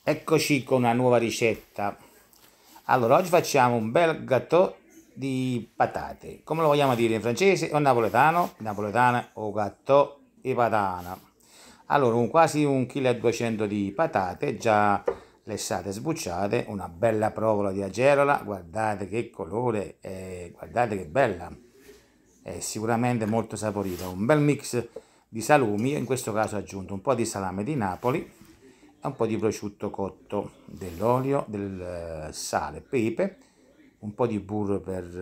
Eccoci con una nuova ricetta. Allora, oggi facciamo un bel gâteau di patate. Come lo vogliamo dire in francese o napoletano? Napoletana o gâteau di patana. Allora, quasi 1,2 kg di patate già lessate e sbucciate, una bella provola di acerola, guardate che colore, guardate che bella, è sicuramente molto saporita. Un bel mix di salumi, io in questo caso ho aggiunto un po' di salame di Napoli e un po' di prosciutto cotto, dell'olio, del sale, pepe, un po' di burro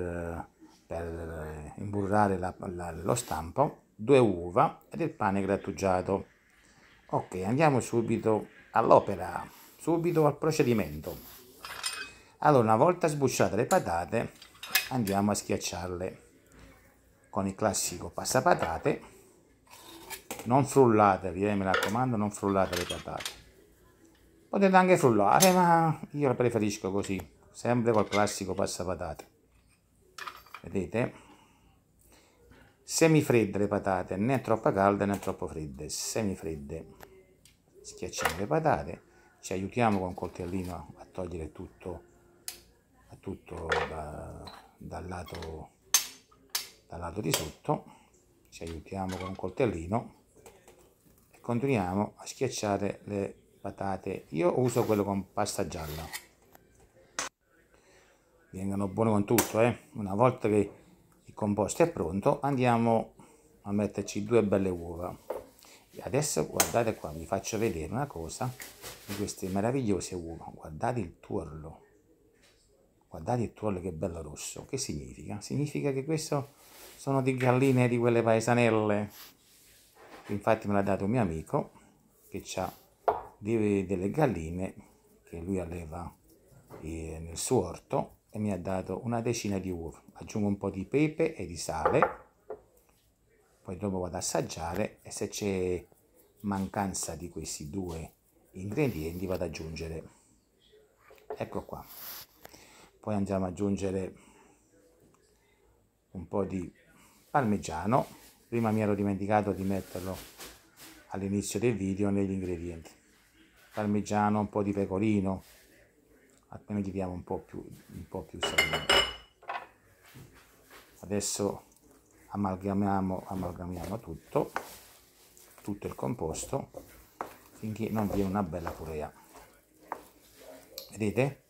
per imburrare lo stampo, 2 uova e del pane grattugiato. Ok, andiamo subito all'opera, subito al procedimento. Allora, una volta sbucciate le patate, andiamo a schiacciarle con il classico passapatate. Non frullatevi, mi raccomando, non frullate le patate. Potete anche frullare, ma io la preferisco così, sempre col classico passapatate. Vedete? Semifredde le patate, né troppo calde né troppo fredde, semifredde. Schiacciamo le patate, ci aiutiamo con un coltellino a togliere tutto dal lato di sotto, ci aiutiamo con un coltellino e continuiamo a schiacciare le patate. Io uso quello con pasta gialla, vengono buone con tutto. Una volta che il composto è pronto, andiamo a metterci 2 belle uova. E adesso guardate qua, vi faccio vedere una cosa di queste meravigliose uova. Guardate il tuorlo, che bello rosso. Che significa? Significa che questo sono di galline di quelle paesanelle. Infatti me l'ha dato un mio amico che ha delle galline che lui alleva nel suo orto e mi ha dato una decina di uova. Aggiungo un po' di pepe e di sale, poi dopo vado ad assaggiare e se c'è mancanza di questi 2 ingredienti vado ad aggiungere. Ecco qua. Poi andiamo ad aggiungere un po' di parmigiano. Prima mi ero dimenticato di metterlo all'inizio del video negli ingredienti. Parmigiano, un po' di pecorino, appena gli diamo un po' più sapore. Adesso amalgamiamo tutto il composto finché non viene una bella purea. Vedete?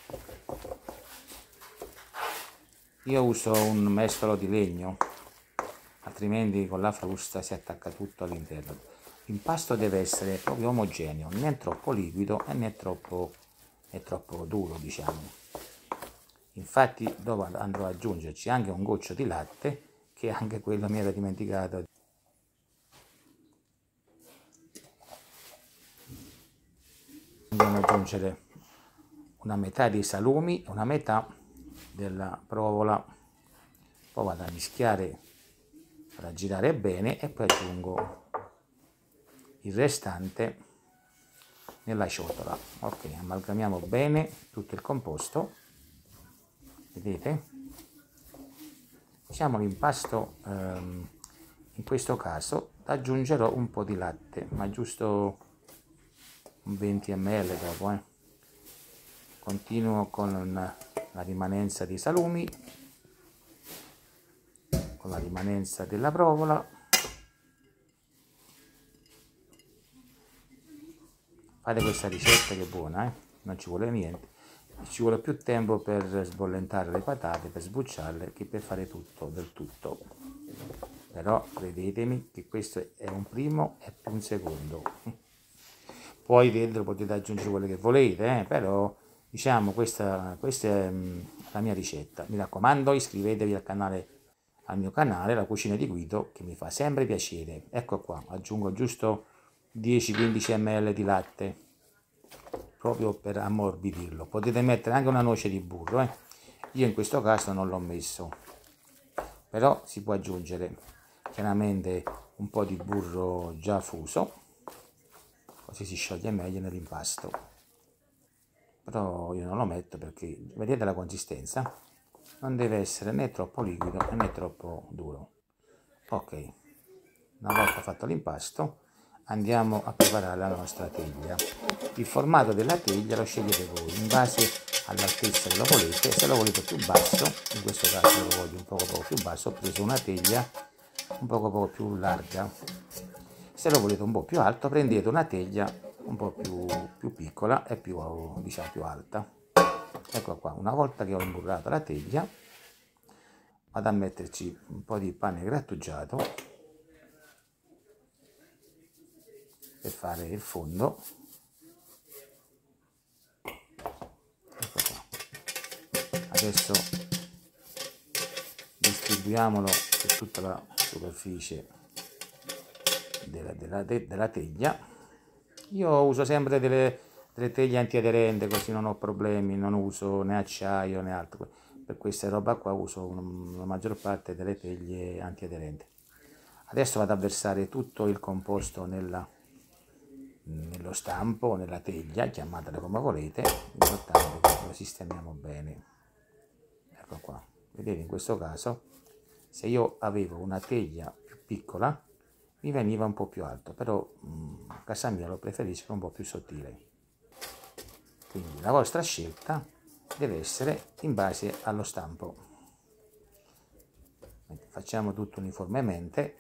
Io uso un mestolo di legno, altrimenti con la frusta si attacca tutto all'interno. L'impasto deve essere proprio omogeneo, né troppo liquido e né troppo duro, diciamo. Infatti dopo andrò ad aggiungerci anche un goccio di latte, che anche quello mi era dimenticato. Andiamo ad aggiungere una metà dei salumi e una metà della provola, poi vado a mischiare, vado a girare bene e poi aggiungo il restante nella ciotola. Ok, amalgamiamo bene tutto il composto. Vedete? Diciamo l'impasto, in questo caso aggiungerò un po' di latte, ma giusto un 20 ml dopo. Continuo con la rimanenza dei salumi, con la rimanenza della provola. Fate questa ricetta che è buona, non ci vuole niente, ci vuole più tempo per sbollentare le patate, per sbucciarle, che per fare tutto del tutto. Però credetemi che questo è un primo e un secondo. Poi dentro potete aggiungere quello che volete, però diciamo questa è la mia ricetta. Mi raccomando, iscrivetevi al mio canale, La Cucina di Guido, che mi fa sempre piacere. Ecco qua, aggiungo giusto 10-15 ml di latte, proprio per ammorbidirlo. Potete mettere anche una noce di burro, io in questo caso non l'ho messo, però si può aggiungere chiaramente un po' di burro già fuso, così si scioglie meglio nell'impasto. Però io non lo metto perché vedete la consistenza, non deve essere né troppo liquido né troppo duro. Ok, una volta fatto l'impasto andiamo a preparare la nostra teglia. Il formato della teglia lo scegliete voi in base all'altezza che lo volete. Se lo volete più basso, in questo caso lo voglio un poco più basso, ho preso una teglia un poco più larga. Se lo volete un po' più alto, prendete una teglia un po' più piccola e più, diciamo, più alta. Ecco qua, una volta che ho imburrato la teglia, vado a metterci un po' di pane grattugiato per fare il fondo. Ecco qua. Adesso distribuiamolo su tutta la superficie della teglia. Io uso sempre delle teglie antiaderenti, così non ho problemi, non uso né acciaio né altro. Per questa roba qua uso la maggior parte delle teglie antiaderenti. Adesso vado a versare tutto il composto nello stampo, nella teglia, chiamatela come volete, l'importante è che lo sistemiamo bene. Ecco qua, vedete, in questo caso se io avevo una teglia più piccola mi veniva un po' più alto, però a casa mia lo preferisco un po' più sottile. Quindi la vostra scelta deve essere in base allo stampo. Facciamo tutto uniformemente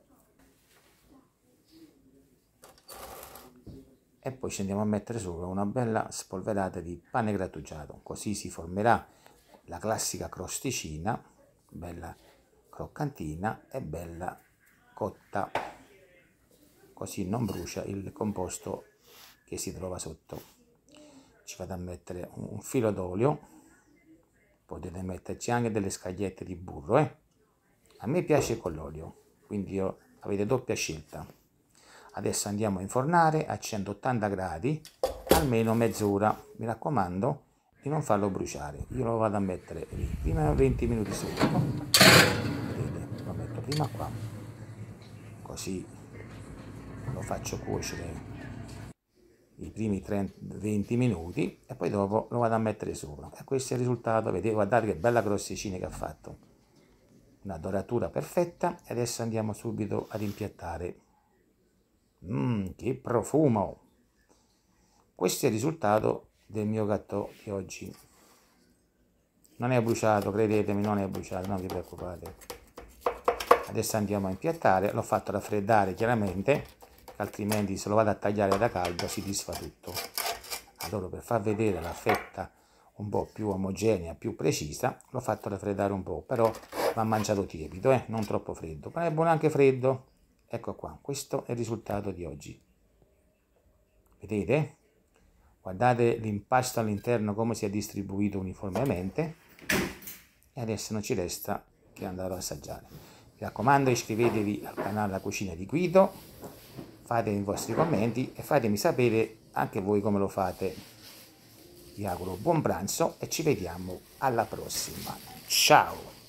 e poi ci andiamo a mettere sopra una bella spolverata di pane grattugiato, così si formerà la classica crosticina, bella croccantina e bella cotta, così non brucia il composto che si trova sotto. Ci vado a mettere un filo d'olio, potete metterci anche delle scagliette di burro, a me piace con l'olio, quindi avete doppia scelta. Adesso andiamo a infornare a 180 gradi almeno mezz'ora, mi raccomando di non farlo bruciare. Io lo vado a mettere prima 20 minuti subito, vedete, lo metto prima qua, così lo faccio cuocere i primi 20 minuti e poi dopo lo vado a mettere sopra. E questo è il risultato, vedete, guardate che bella crosticina che ha fatto, una doratura perfetta. E adesso andiamo subito ad impiattare. Che profumo! Questo è il risultato del mio gâteau di oggi. Non è bruciato, credetemi, non è bruciato, non vi preoccupate. Adesso andiamo a impiattare. L'ho fatto raffreddare chiaramente, altrimenti se lo vado a tagliare da caldo si disfa tutto. Allora, per far vedere la fetta un po' più omogenea, più precisa, l'ho fatto raffreddare un po', però va mangiato tiepido, non troppo freddo, ma è buono anche freddo. Ecco qua, questo è il risultato di oggi. Vedete? Guardate l'impasto all'interno come si è distribuito uniformemente. E adesso non ci resta che andare ad assaggiare. Mi raccomando, iscrivetevi al canale La Cucina di Guido, fate i vostri commenti e fatemi sapere anche voi come lo fate. Vi auguro buon pranzo e ci vediamo alla prossima. Ciao!